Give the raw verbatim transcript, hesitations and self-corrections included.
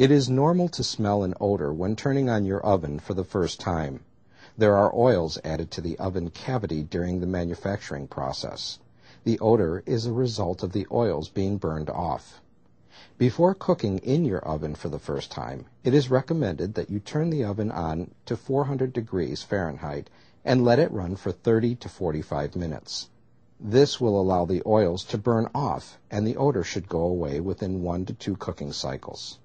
It is normal to smell an odor when turning on your oven for the first time. There are oils added to the oven cavity during the manufacturing process. The odor is a result of the oils being burned off. Before cooking in your oven for the first time, it is recommended that you turn the oven on to four hundred degrees Fahrenheit and let it run for thirty to forty-five minutes. This will allow the oils to burn off, and the odor should go away within one to two cooking cycles.